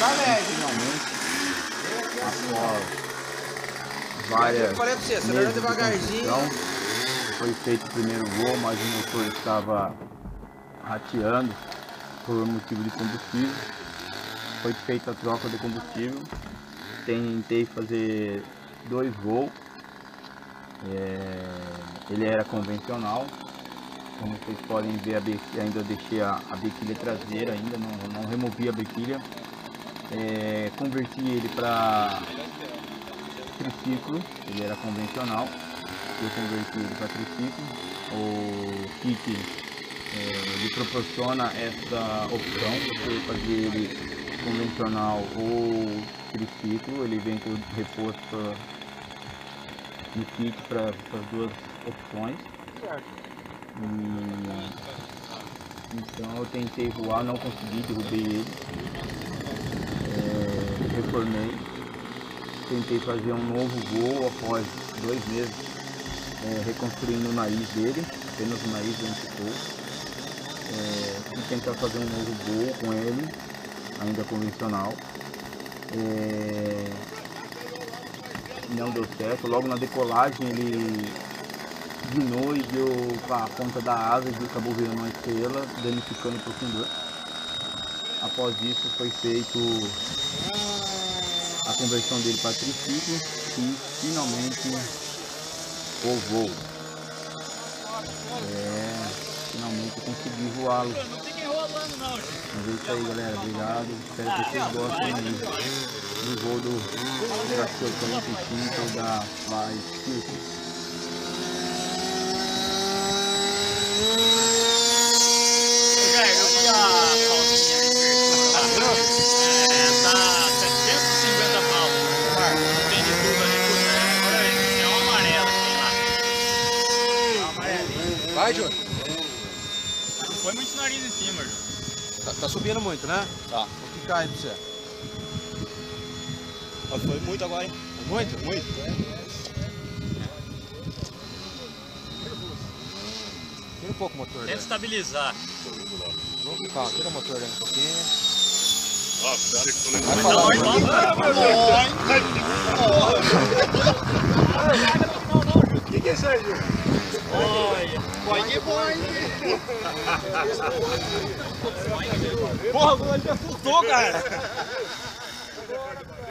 finalmente, após várias eu falei pra você, meses de devagarzinho. construção, foi feito o primeiro voo, mas o motor estava rateando por motivo de combustível. Foi feita a troca do combustível. Tentei fazer 2 voos. Ele era convencional. Como vocês podem ver, ainda deixei a biquília traseira, ainda não removi a biquília. Converti ele para triciclo, ele era convencional. Eu converti ele para triciclo. O kit ele proporciona essa opção, você fazer ele convencional ou triciclo. Ele vem com reposto no kit para as duas opções. Então eu tentei voar, não consegui, derrubei ele, reformei, tentei fazer um novo voo após 2 meses, reconstruindo o nariz dele, apenas o nariz não ficou, e tentar fazer um novo voo com ele, ainda convencional. Não deu certo. Logo na decolagem ele guinou e deu com a ponta da asa e acabou virando uma estrela, danificando o profundor. Após isso foi feito a conversão dele para triciclo e finalmente o voo. Finalmente eu consegui voá-lo. Não fica enrolando não, gente. Mas é isso aí, galera. Obrigado. Espero que vocês gostem aí do voo do Tractor 45 da Fly Circus. Eu vi a calcinha tá 750 pau. Não tem de tudo ali por dentro. Agora é uma amarela que tem lá. Vai, Júnior. Não foi muito nariz em cima, Júnior. Tá subindo muito, né? Tá. O que cai pra você? Foi muito agora, hein? Muito? Muito. Tira um pouco o motor. Tenta estabilizar. Calma, tira o motor aí um pouquinho. O que é isso aí, Júnior? Olha. Boing, boing. Porra, o já assustou, cara.